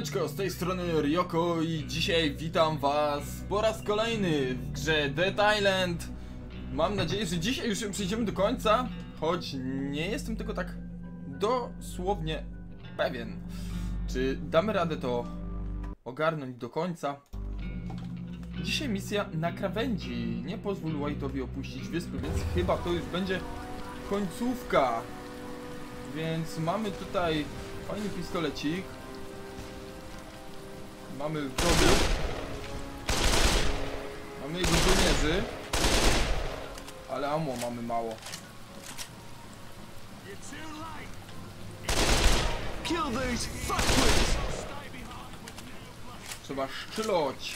Siemaneczko, z tej strony Ryoko i dzisiaj witam was po raz kolejny w grze Dead Island. Mam nadzieję, że dzisiaj już przejdziemy do końca, choć nie jestem tego tak dosłownie pewien. Czy damy radę to ogarnąć do końca? Dzisiaj misja na krawędzi. Nie pozwól White'owi opuścić wyspy, więc chyba to już będzie końcówka. Więc mamy tutaj fajny pistolecik. Mamy wrogów. Mamy jego żołnierzy. Ale ammo mamy mało. Trzeba szczylać.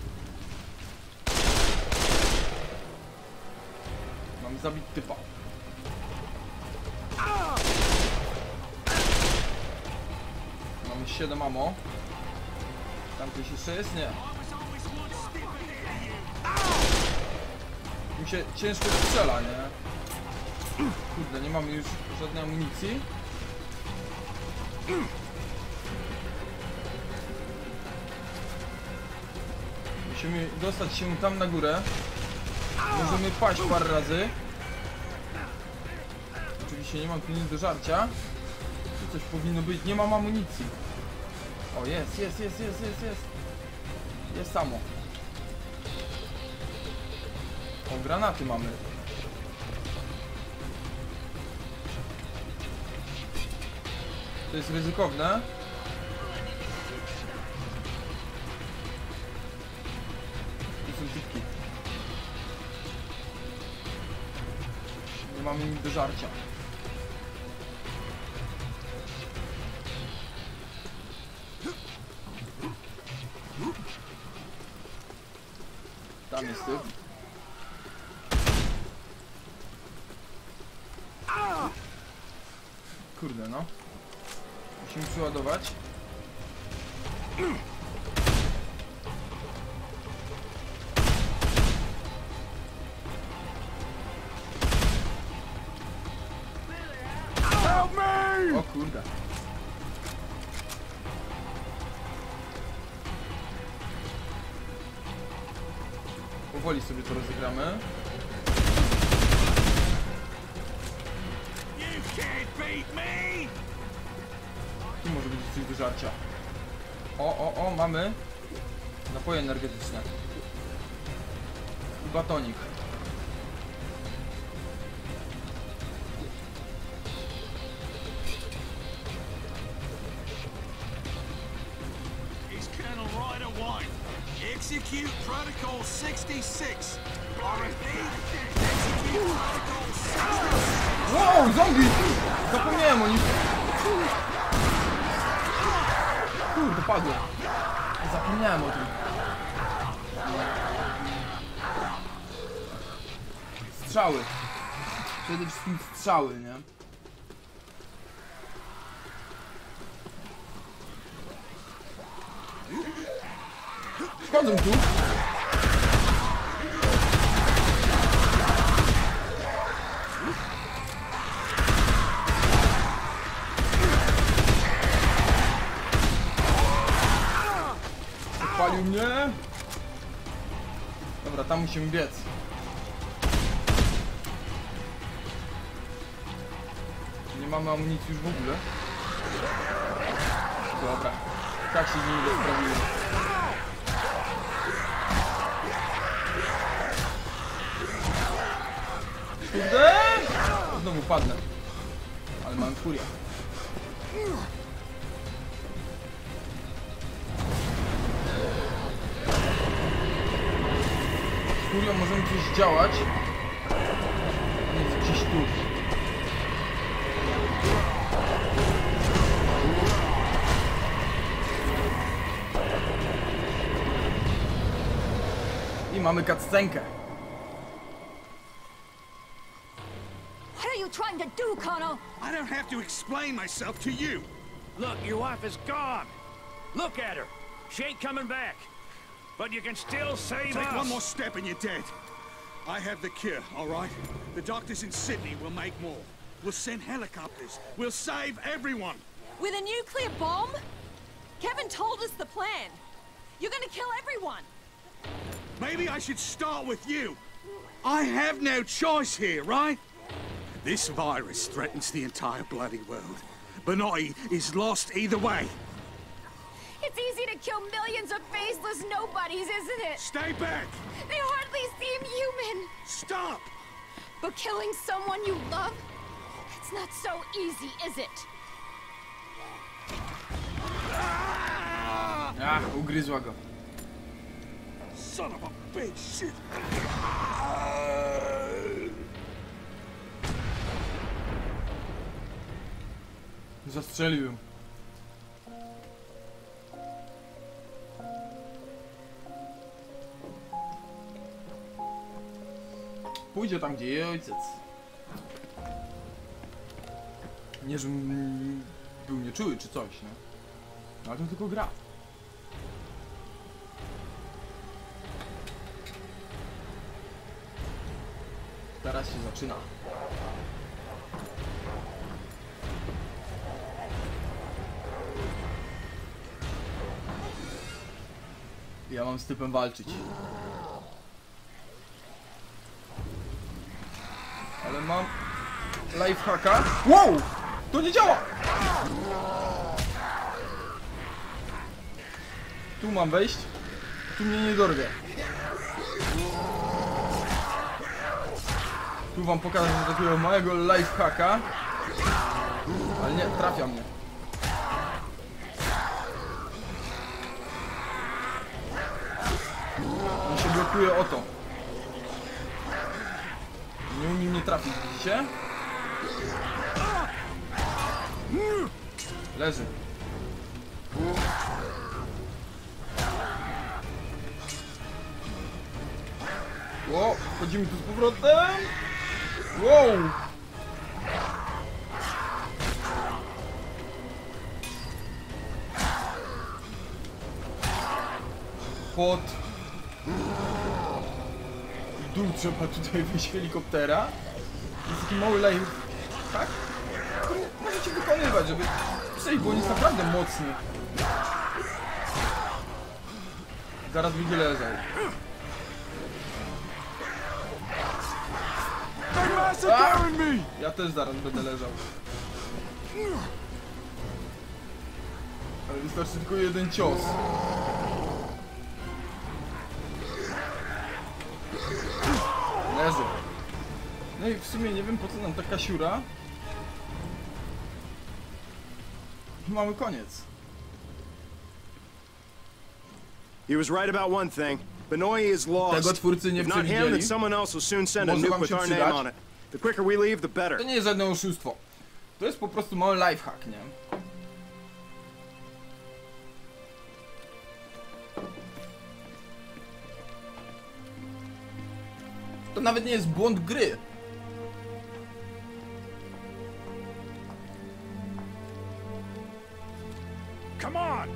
Mamy zabić typa. Mamy 7 ammo. Tam coś jeszcze jest? Nie. Mi się ciężko strzela, nie? Kurde, nie mamy już żadnej amunicji. Musimy dostać się tam na górę. Możemy paść parę razy. Oczywiście nie mam tu nic do żarcia. Tu coś powinno być. Nie mam amunicji. O, jest. Jest samo. O, granaty mamy. To jest ryzykowne. Tu są typki. Nie mamy nic do żarcia. Tam jest typ. Kurde, no. Musimy przeładować. O kurde. Powoli sobie to rozegramy. Tu może być coś do żarcia. O, mamy napoje energetyczne. I batonik. Execute Protocol 66. Execute Protocol 66. Wow, zombie! Zapomniałem o nich. Kurde, padło. Zapomniałem o tym. Strzały. Przede wszystkim strzały, nie? Wchodzą tu. Spalił mnie. Dobra, tam musimy biec. Nie mamy amunicji już w ogóle. Dobra. Tak się z nimi rozprawiłem. Kurde! Znowu padnę. Ale mam furię. Z furią możemy coś działać. Jest gdzieś tu. I mamy cutscenkę. Trying to do, Connor? I don't have to explain myself to you. Look, your wife is gone. Look at her. She ain't coming back. But you can still save Take us. one more step and you're dead. I have the cure, all right? The doctors in Sydney will make more. We'll send helicopters. We'll save everyone. With a nuclear bomb? Kevin told us the plan. You're gonna kill everyone. Maybe I should start with you. I have no choice here, right? This virus threatens the entire bloody world. Benoit is lost either way. It's easy to kill millions of faceless nobodies, isn't it? Stay back! They hardly seem human. Stop! But killing someone you love, it's not so easy, is it? Ugryzła go. Son of a bitch! Shit! Zastrzelił ją. Pójdzie tam, gdzie jej ojciec. Nie, że był nieczuły czy coś, no. Ale to tylko gra. Teraz się zaczyna. Ja mam z typem walczyć. Ale mam lifehacka. Wow! To nie działa! Tu mam wejść. Tu mnie nie dorwie. Tu wam pokażę takiego małego lifehacka. Ale nie, trafia mnie. On się blokuje o to. Nie umie mnie trafić, widzicie? Leży. Wow, wchodzimy tu z powrotem. Wow! Pod dół trzeba tutaj wyjść helikoptera. Jest taki mały life, tak? Który możecie wykonywać, żeby przejść, bo on jest naprawdę mocny. Zaraz będzie leżał. Ja też zaraz będę leżał. Ale wystarczy tylko jeden cios. Leży. No i w sumie nie wiem, po co nam taka siura. I mamy koniec. He was right about one thing. Benoit is lost. Tego twórcy nie If not him, then przewidzieli. someone else will soon send a Może nuke wam with się our name przydać. on it. The quicker we leave, the better. To nie jest żadne oszustwo. To jest po prostu mały lifehack, nie? To nawet nie jest błąd gry. Come on!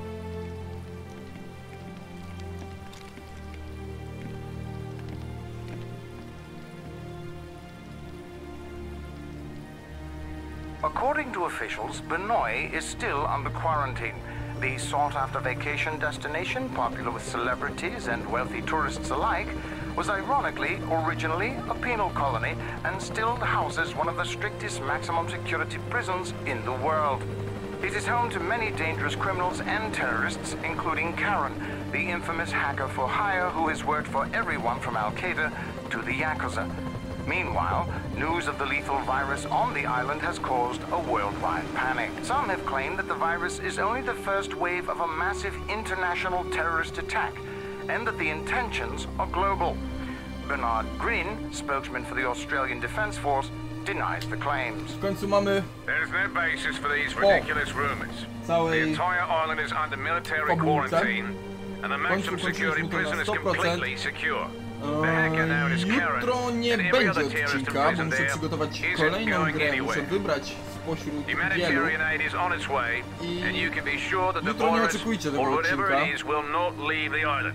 According to officials, Benoit is still under quarantine. The sought-after vacation destination, popular with celebrities and wealthy tourists alike, was ironically originally a penal colony and still houses one of the strictest maximum security prisons in the world. It is home to many dangerous criminals and terrorists, including Karen, the infamous hacker for hire who has worked for everyone from Al-Qaeda to the Yakuza. Meanwhile, news of the lethal virus on the island has caused a worldwide panic. Some have claimed that the virus is only the first wave of a massive international terrorist attack, and that the intentions are global. Bernard Green, spokesman for the Australian Defence Force, denies the claims. W końcu mamy There's no basis for these ridiculous rumors. The całej entire island is under military fabułce. quarantine, and the maximum security prison is completely secure. The hacker known as Karen Jutro nie and every będzie other terrorist odcinka, bo imprisoned muszę there przygotować isn't kolejną going grę, muszę anywhere. wybrać spośród wielu. Humanitarian aid is on its way, and you can be sure that the Jutro nie virus, oczekujcie tego or whatever odcinka. it is, will not leave the island.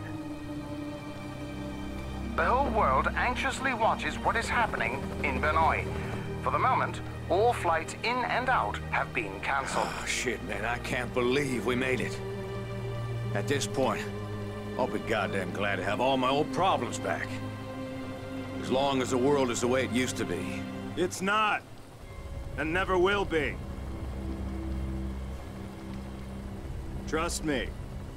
The whole world anxiously watches what is happening in Benoit. For the moment, all flights in and out have been cancelled. Oh, shit, man, I can't believe we made it. At this point, I'll be goddamn glad to have all my old problems back. As long as the world is the way it used to be. It's not. And never will be. Trust me.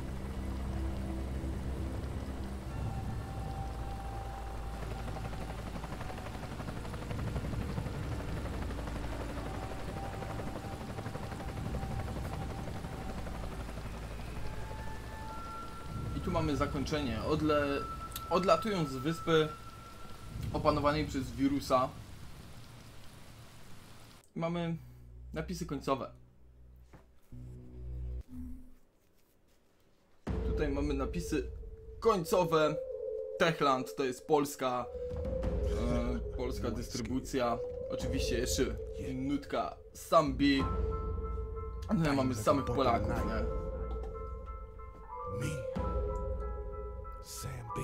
I tu mamy zakończenie. Odlatując z wyspy opanowanej przez wirusa, mamy napisy końcowe. Tutaj mamy napisy końcowe. Techland to jest polska dystrybucja. Oczywiście jeszcze nutka Sam B. No, mamy samych Polaków, nie? Me, Sam B.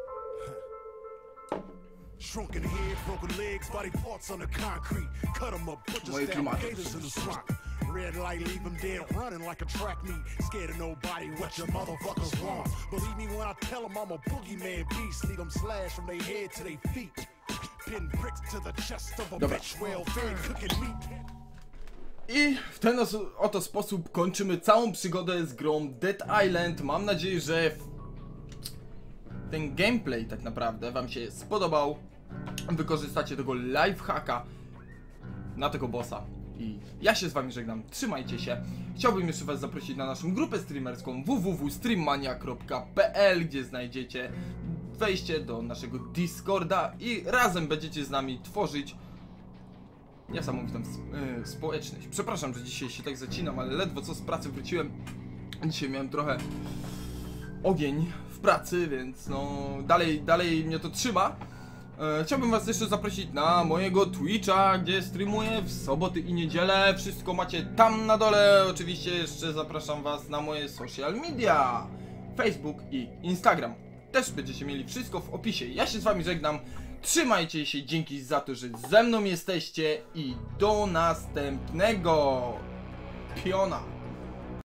Shrunken head, broken legs, body parts on the concrete. Cut them up, put Moje the klimaty. gators in the swamp. Red light, leave them dead, running like a track meet. Scared of nobody, what your motherfuckers want. Believe me when I tell them I'm a boogeyman beast. Leave them slash from their head to their feet. Pin bricks to the chest of a bitch, well fed cooking meat. I w ten oto sposób kończymy całą przygodę z grą Dead Island. Mam nadzieję, że ten gameplay tak naprawdę wam się spodobał. Wykorzystacie tego lifehacka na tego bossa. I ja się z wami żegnam, trzymajcie się. Chciałbym jeszcze was zaprosić na naszą grupę streamerską www.streammania.pl, gdzie znajdziecie wejście do naszego Discorda i razem będziecie z nami tworzyć niesamowitą społeczność. Przepraszam, że dzisiaj się tak zacinam, ale ledwo co z pracy wróciłem. Dzisiaj miałem trochę ogień w pracy, więc no dalej mnie to trzyma. Chciałbym was jeszcze zaprosić na mojego Twitcha, gdzie streamuję w soboty i niedzielę. Wszystko macie tam na dole. Oczywiście jeszcze zapraszam was na moje social media, Facebook i Instagram. Też będziecie mieli wszystko w opisie. Ja się z wami żegnam. Trzymajcie się, dzięki za to, że ze mną jesteście i do następnego piona.